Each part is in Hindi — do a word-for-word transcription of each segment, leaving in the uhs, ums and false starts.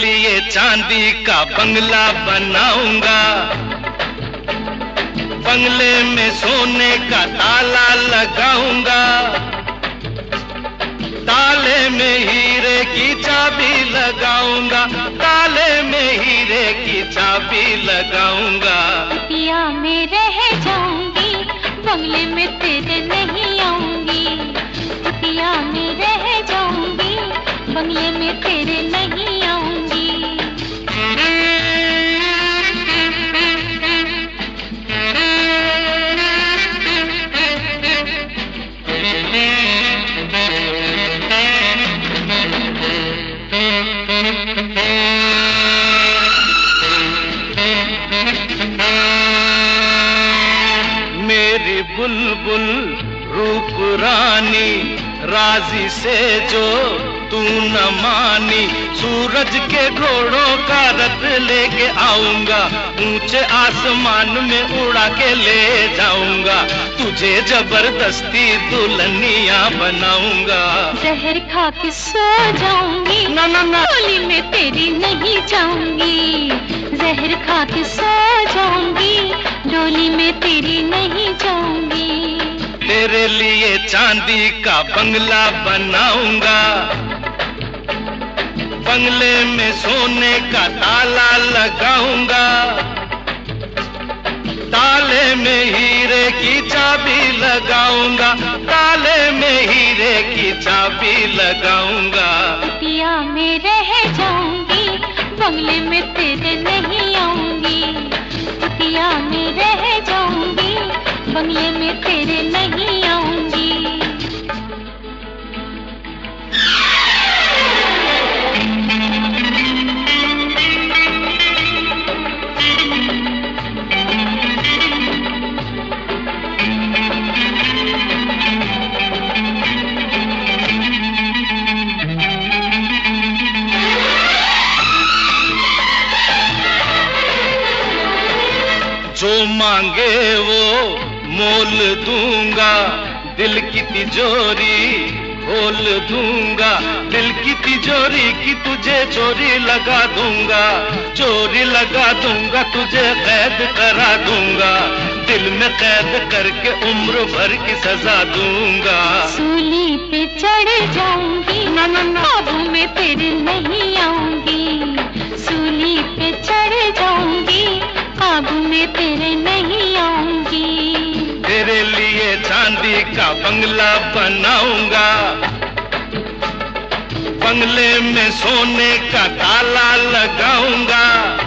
लिए चांदी का बंगला बनाऊंगा, बंगले में सोने का ताला लगाऊंगा, ताले में हीरे की चाबी लगाऊंगा, ताले में हीरे की चाबी लगाऊंगा। कुटिया में रह जाऊंगी, बंगले में तेरे नहीं आऊंगी। कुटिया में रह जाऊंगी, बंगले में तेरे नहीं आऊंगी। मेरी बुलबुल रूप रानी, राजी से जो तू न मानी, सूरज के घोड़ों का रथ लेके आऊंगा, ऊंचे आसमान में उड़ा के ले जाऊंगा, तुझे जबरदस्ती दुल्हनिया बनाऊंगा। जहर खा के सो जाऊंगी, ना ना ना, डोली में तेरी नहीं जाऊंगी। जहर खा के सो जाऊंगी, डोली में तेरी नहीं जाऊंगी। तेरे लिए चांदी का बंगला बनाऊंगा, बंगले में सोने का ताला लगाऊंगा, ताले में हीरे की चाबी लगाऊंगा, ताले में हीरे की चाबी लगाऊंगा। कुटिया में रह जाऊंगी, बंगले में तेरे नहीं आऊंगी। कुटिया में रह जाऊंगी, बंगले में तेरे नहीं आऊंगी। जो मांगे वो मोल दूंगा, दिल की तिजोरी खोल दूंगा, दिल की तिजोरी की तुझे चोरी लगा दूंगा, चोरी लगा दूंगा, तुझे कैद करा दूंगा, दिल में कैद करके उम्र भर की सजा दूंगा। सूली पे चढ़ जाऊंगी, ना ना ना, काबू में तेरे नहीं आऊंगी। सूली पे चढ़ जाऊंगी, काबू में तेरे नहीं आऊंगी। तेरे लिए चांदी का बंगला बनाऊंगा, बंगले में सोने का ताला लगाऊंगा,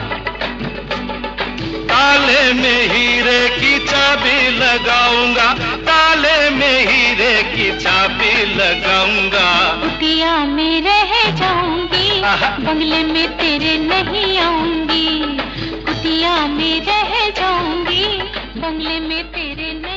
ताले में हीरे की चाबी लगाऊंगा, ताले में हीरे की चाबी लगाऊंगा। कुटिया में रह जाऊंगी, बंगले में तेरे नहीं आऊंगी। कुटिया में रह जाऊंगी, बंगले में तेरे नहीं